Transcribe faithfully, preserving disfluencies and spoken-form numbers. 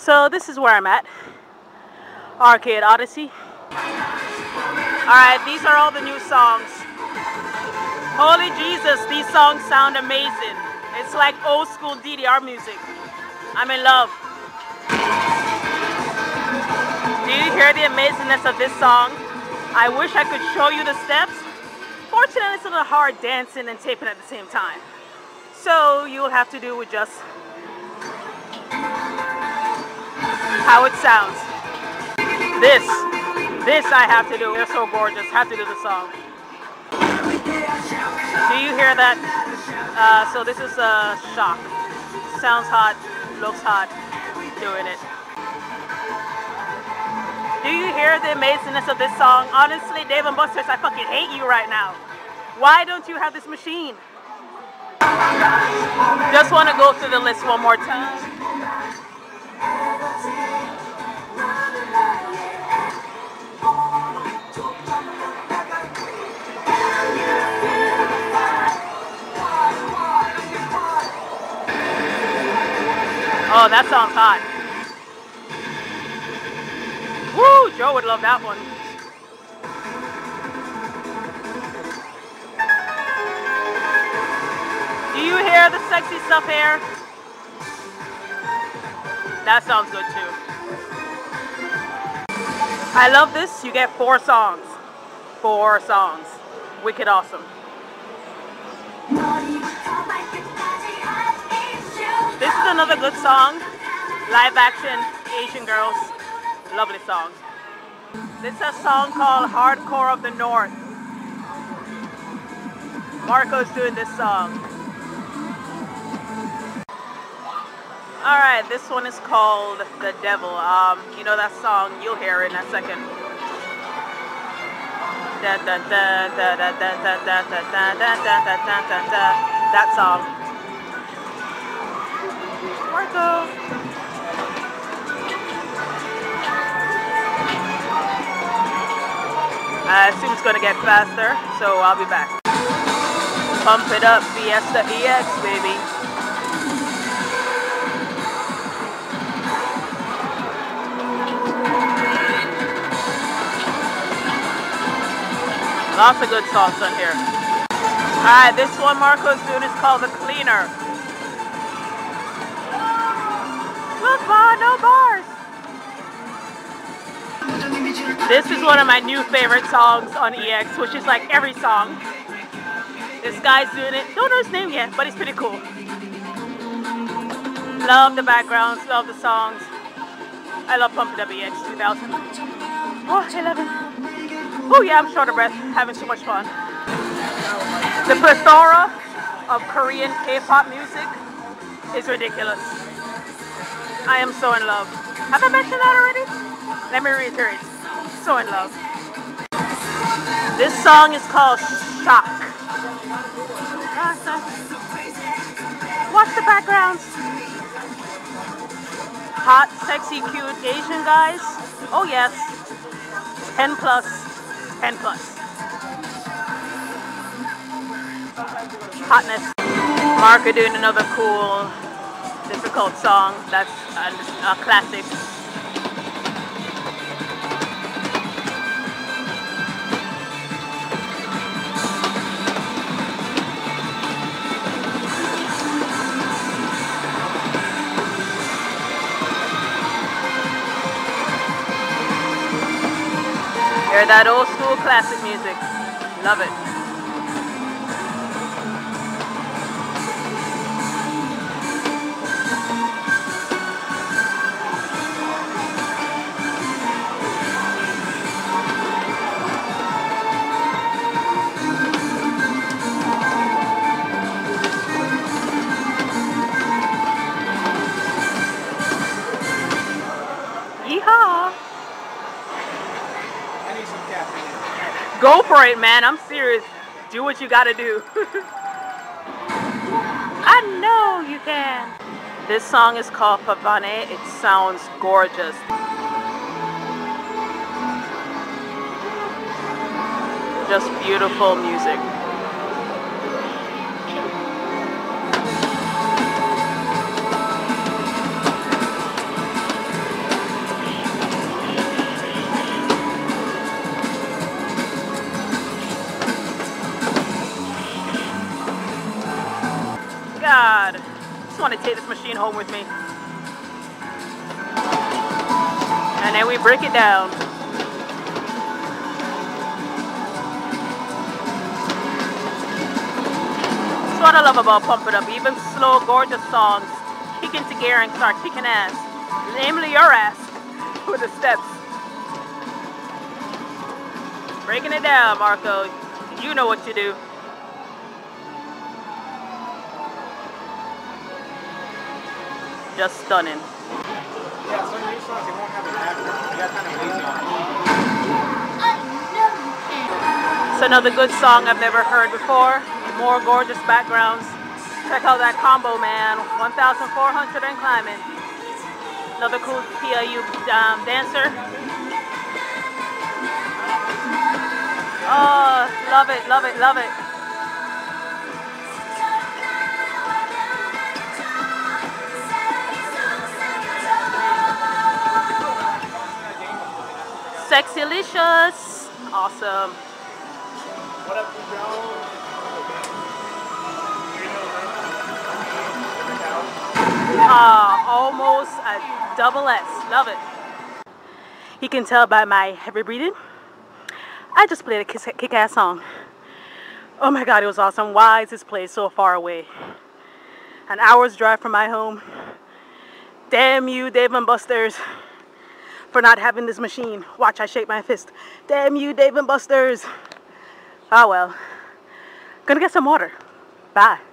So this is where I'm at. Arcade Odyssey. Alright, these are all the new songs. Holy Jesus, these songs sound amazing. It's like old school D D R music. I'm in love. Do you hear the amazingness of this song? I wish I could show you the steps. Fortunately, it's a little hard dancing and taping at the same time. So you'll have to do with just how it sounds. This, this I have to do. They're so gorgeous. Have to do the song. Do you hear that? Uh, so this is a shock. Sounds hot, looks hot, doing it. Do you hear the amazingness of this song? Honestly, Dave and Buster's, I fucking hate you right now. Why don't you have this machine? Just want to go through the list one more time. Oh, that sounds hot. Woo, Joe would love that one. Do you hear the sexy stuff here? That sounds good too. I love this. You get four songs. Four songs. Wicked awesome. This is another good song. Live action Asian girls. Lovely song. This is a song called Hardcore of the North. Marco's doing this song. Alright, this one is called The Devil. Um, you know that song, you'll hear it in a second. Da, da, da, da, da, da, da, da, da, da, da, da, da, da. That song. Marco. I assume it's gonna get faster, so I'll be back. Pump it up, Fiesta E X, baby. Lots of good songs on here. Alright, this one Marco's doing is called The Cleaner. Look, Ma, no bars. This is one of my new favorite songs on E X, which is like every song. This guy's doing it. Don't know his name yet, but he's pretty cool. Love the backgrounds, love the songs. I love Pump It Up E X two thousand. Oh, eleven. Oh yeah, I'm short of breath, having too much fun. The plethora of Korean K-pop music is ridiculous. I am so in love. Have I mentioned that already? Let me reiterate. So in love. This song is called Shock. Watch the backgrounds. Hot, sexy, cute Asian guys. Oh yes. ten plus. ten plus. Hotness. Marco doing another cool, difficult song. That's a, a classic. Hear that old school classic music. Love it. Yeehaw! Go for it, man. I'm serious. Do what you gotta do. I know you can. This song is called Pavane. It sounds gorgeous. Just beautiful music. take this machine home with me. And then we break it down. That's what I love about Pump It Up. Even slow, gorgeous songs kick into gear and start kicking ass. Namely your ass with the steps. Breaking it down, Marco. You know what to do. Just stunning. Yeah, some new songs, they won't have a background. They got kind of lazy on it. It's another good song I've never heard before. More gorgeous backgrounds. Check out that combo, man. one thousand four hundred and climbing. Another cool P I U um, dancer. Oh, love it, love it, love it. Sexylicious. Awesome. What up, bro? Ah, almost a double S. Love it. You can tell by my heavy breathing. I just played a kick-ass song. Oh my God, it was awesome. Why is this place so far away? An hour's drive from my home. Damn you, Dave and Buster's, for not having this machine. Watch, I shake my fist. Damn you, Dave and Buster's. Ah well. Gonna get some water. Bye.